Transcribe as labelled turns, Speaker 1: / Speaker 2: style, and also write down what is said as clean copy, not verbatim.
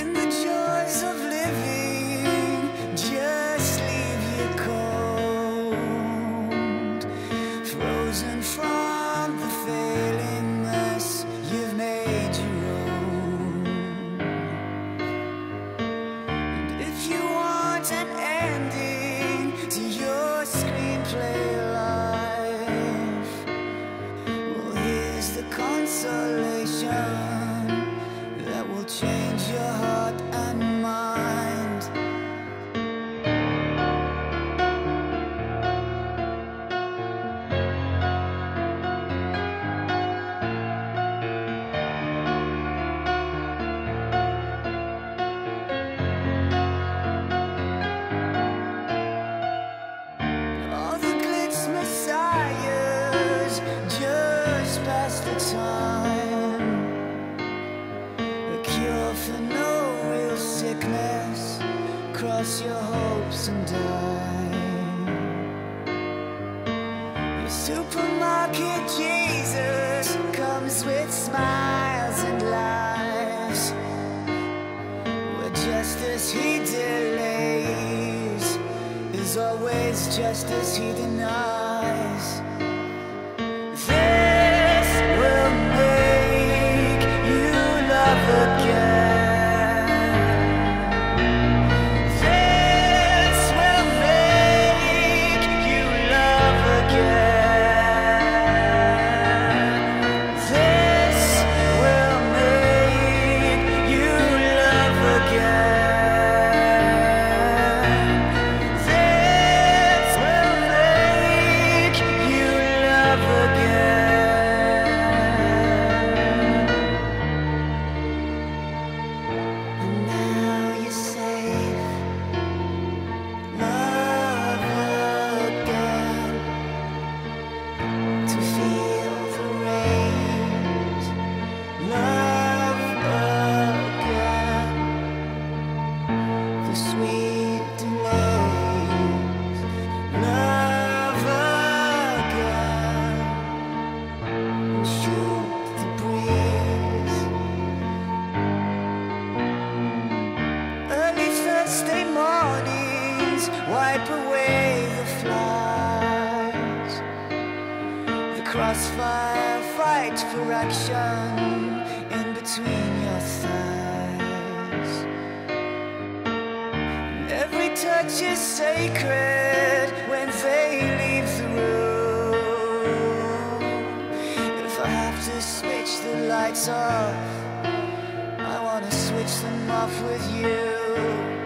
Speaker 1: And the joys of living just leave you cold, frozen from the failing mess you've made your own. And if you want an ending to your screenplay life, well, here's the consolation that will change your heart and mind. All the glitz messiahs just pass the time, a cure for no real sickness. Cross your hopes and die. Your supermarket Jesus comes with smiles and laughs, where justice he delays is always just as he denies. This will make you love again. This will make you love again. This will make you love again. This will make you love again. And now you're safe, love again, to feel the rains, love again, the sweet delays, love again, and shoot the breeze. Early Thursday mornings wipe away the flies. The crossfire fight for action in between your thighs. Every touch is sacred when they leave the room. If I have to switch the lights off, I wanna switch them off with you.